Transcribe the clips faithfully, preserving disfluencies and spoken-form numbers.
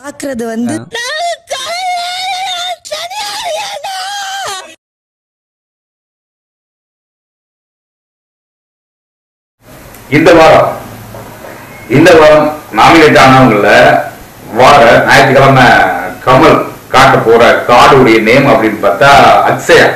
பாக்குறது வந்து இந்த வாரம் இந்த வாரம் நாமினேட் ஆனவங்கள வார ஞாயிற்றுக்கிழமை கமல் காட்ட போற கார்டுடைய நேம் அப்படின்னு பார்த்தா அக்ஷயா.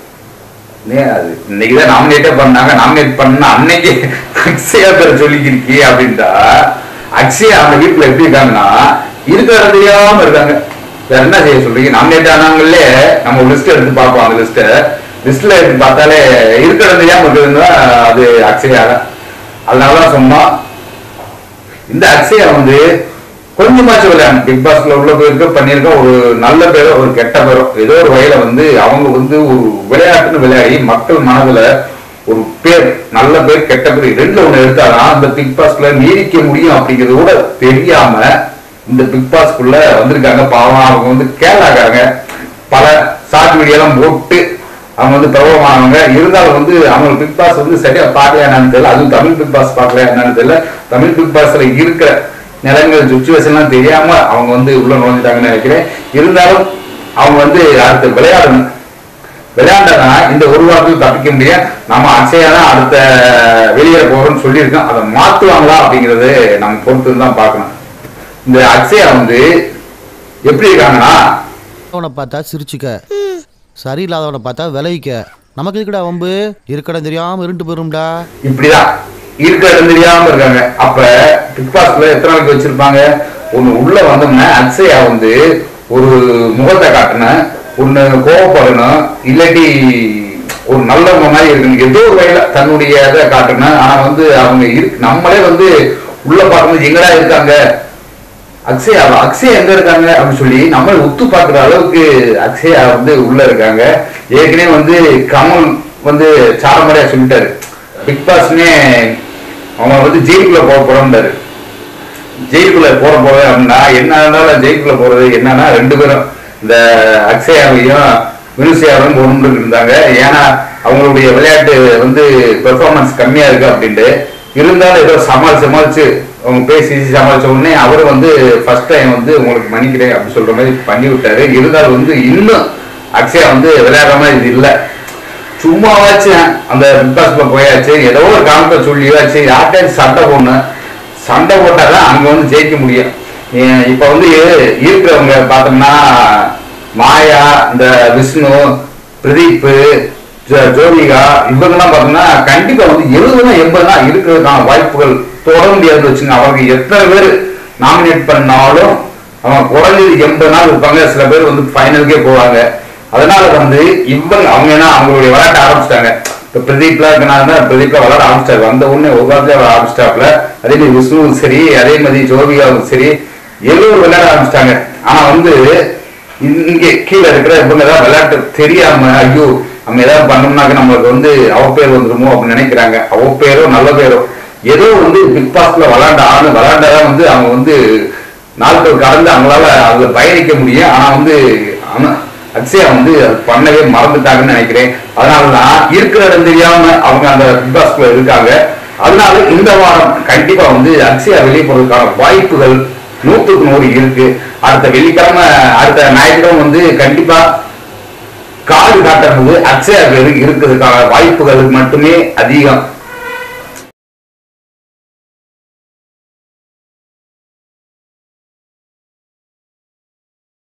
இன்னைக்குதான் நாமினேட்டே பண்ணாங்க. நாமினேட் பண்ண அன்னைக்கு அக்ஷயா பேர் சொல்லிக்கிருக்கி அப்படின்ட்டா அக்ஷயா அந்த வீட்டுல எப்படி இருக்காங்கன்னா இருக்கிற தெரியாம இருக்காங்க. வேற என்ன செய்ய சொல்றீங்க? நாமினேட் ஆனவங்களே நம்ம லிஸ்ட் எடுத்து பார்ப்போம். அந்த லிஸ்ட லிஸ்ட்ல எடுத்து பார்த்தாலே இருக்கிற தெரியாம இருக்குதுன்னா அது அக்ஷயா தான். அதனாலதான் சொன்னோம் இந்த அக்ஷயா வந்து கொஞ்சமாச்சும் விளையாடு பிக் பாஸ்ல உள்ள போயிருக்க பண்ணிருக்க ஒரு நல்ல பேரோ ஒரு கெட்ட பேரோ ஏதோ ஒரு வகையில வந்து அவங்க வந்து ஒரு விளையாட்டுன்னு விளையாடி மக்கள் மனதுல ஒரு பேர் நல்ல பேர் கெட்ட பேர் ரெண்டுல ஒண்ணு எடுத்தாதான் அந்த பிக் பாஸ்ல நீடிக்க முடியும் அப்படிங்கிறது கூட தெரியாம இந்த பிக் பாஸ்க்குள்ள வந்திருக்காங்க. பாவம் அவங்க வந்து கேரளாக்காரங்க பல ஷார்ட் வீடியோலாம் போட்டு அவங்க வந்து பிரபலமானவங்க. இருந்தாலும் வந்து அவங்க பிக் பாஸ் வந்து சரியா பார்க்கலையா என்னன்னு தெரியல. அதுவும் தமிழ் பிக் பாஸ் பார்க்கலையா என்னன்னு தெரியல. தமிழ் பிக் பாஸ்ல இருக்கிற நிலைமைகள் சுச்சுவேஷன்லாம் தெரியாம அவங்க வந்து உள்ள நுழைஞ்சிட்டாங்கன்னு நினைக்கிறேன். இருந்தாலும் அவங்க வந்து அடுத்த விளையாடணும். விளையாண்டதான் இந்த ஒரு வாரத்தில் தப்பிக்க முடியும். நம்ம அக்ஷயா தான் அடுத்த வெளியேற போறோம்னு சொல்லியிருக்கோம். அதை மாத்துவாங்களா அப்படிங்கறது நம்ம பொறுத்து தான் பார்க்கணும். இந்த அக்ஷயா வந்து எப்படி இருக்காங்கன்னா அவனை பார்த்தா சிரிச்சுக்க, சரியில்லாதவனை பார்த்தா விளைவிக்க, நமக்கு இருக்கடா வம்பு இருக்கடா தெரியாம இருண்டு போயிரும்டா. இப்படிதான் இருக்கிற இடம் தெரியாம இருக்காங்க. அப்ப பிக் பாஸ்ல எத்தனை நாளைக்கு வச்சிருப்பாங்க? ஒண்ணு உள்ள வந்தோம்னா அக்ஷயா வந்து ஒரு முகத்தை காட்டணும், ஒண்ணு கோவப்படணும், இல்லாட்டி ஒரு நல்லவங்க மாதிரி இருக்கணும். ஏதோ ஒரு வகையில தன்னுடைய இதை காட்டணும். ஆனா வந்து அவங்க இருக்கு நம்மளே வந்து உள்ள பார்க்கும்போது எங்கடா இருக்காங்க அக்ஷயா அக்ஷயா எங்க இருக்காங்க அப்படின்னு சொல்லி நம்ம உத்து பார்க்குற அளவுக்கு அக்ஷயா வந்து உள்ள இருக்காங்க. ஏற்கனவே வந்து கமல் வந்து சாரமறையா சொல்லிட்டாரு பிக் பாஸ்னே அவங்க வந்து ஜெயிலுக்குள்ள போக போறோம்னாரு. ஜெயிலுக்குள்ள போற போற அப்படின்னா என்ன இருந்தாலும் ஜெயிலுக்குள்ள போறது என்னன்னா ரெண்டு பேரும் இந்த அக்ஷயாவையும் மினுசியாவையும் ஒன்று இருந்தாங்க. ஏன்னா அவங்களுடைய விளையாட்டு வந்து பெர்ஃபார்மன்ஸ் கம்மியா இருக்கு அப்படின்ட்டு. இருந்தாலும் ஏதோ சமாளிச்சு சமாளிச்சு அவங்க பேசி சமாளிச்ச உடனே அவரு வந்து ஃபர்ஸ்ட் டைம் வந்து உங்களுக்கு மன்னிக்கிறேன் அப்படின்னு சொல்ற மாதிரி பண்ணி விட்டாரு. இருந்தாலும் வந்து இன்னும் அக்ஷயா வந்து விளையாடுற மாதிரி இது இல்லை. சும்மாவாச்சு அந்த பிக் பாஸ்ல போயாச்சு ஏதோ ஒரு காரணத்தை சொல்லியாச்சு யார்கிட்ட சண்டை போடணும். சண்டை போட்டாதான் அங்க வந்து ஜெயிக்க முடியும். இப்ப வந்து இருக்கிறவங்க பார்த்தோம்னா மாயா, இந்த விஷ்ணு, பிரதீப், ஜோதிகா இவங்கெல்லாம் பார்த்தோம்னா கண்டிப்பா வந்து எழுபதுனா எண்பதுனா இருக்கிறதுக்கான வாய்ப்புகள் தொட முடியாது வச்சுங்க. அவங்க எத்தனை பேர் நாமினேட் பண்ணாலும் அவங்க குறைஞ்சது எண்பது நாள் இருப்பாங்க. சில பேர் வந்து ஃபைனலுக்கே போவாங்க. அதனால வந்து இவங்க அவங்க என்ன அவங்களுடைய விளையாட்ட ஆரம்பிச்சிட்டாங்க. இப்ப பிரதீப்லாம் இருக்கனால பிரதீப்ல விளையாட ஆரம்பிச்சிட்டாரு. வந்த உடனே ஒரு வாரத்துல ஆரம்பிச்சிட்டாப்ல. அதே மாதிரி விஷ்ணுவும் சரி, அதே மாதிரி ஜோதிகாவும் சரி, எல்லோரும் விளையாட ஆரம்பிச்சிட்டாங்க. ஆனா வந்து இங்கே கீழே இருக்கிற இவங்க ஏதாவது விளையாட்டு தெரியாம ஐயோ நம்ம ஏதாவது பண்ணோம்னாக்க நம்மளுக்கு வந்து அவ பேர் வந்துருமோ அப்படின்னு நினைக்கிறாங்க. அவ பேரோ நல்ல பேரோ ஏதோ வந்து பிக் பாஸ்ல விளையாண்ட ஆளு விளையாண்டதான் வந்து அவங்க வந்து நாட்கள் கடந்து அவங்களால அதுல பயணிக்க முடியும். ஆனா வந்து அக்ஷயா வந்து அது பண்ணவே மறந்துட்டாங்கன்னு நினைக்கிறேன். அதனாலதான் இருக்கிற இடம் தெரியாம அவங்க அந்த பிக் பாஸ்ல இருக்காங்க. அதனால இந்த வாரம் கண்டிப்பா வந்து அக்ஷயா வெளியே போறதுக்கான வாய்ப்புகள் நூற்றுக்கு நூறு இருக்கு. அடுத்த வெள்ளிக்கிழமை அடுத்த ஞாயிற்றுக்கிழமை வந்து கண்டிப்பா காடு காட்டுறது அக்ஷயா இருக்கிறதுக்கான வாய்ப்புகள் மட்டுமே அதிகம்.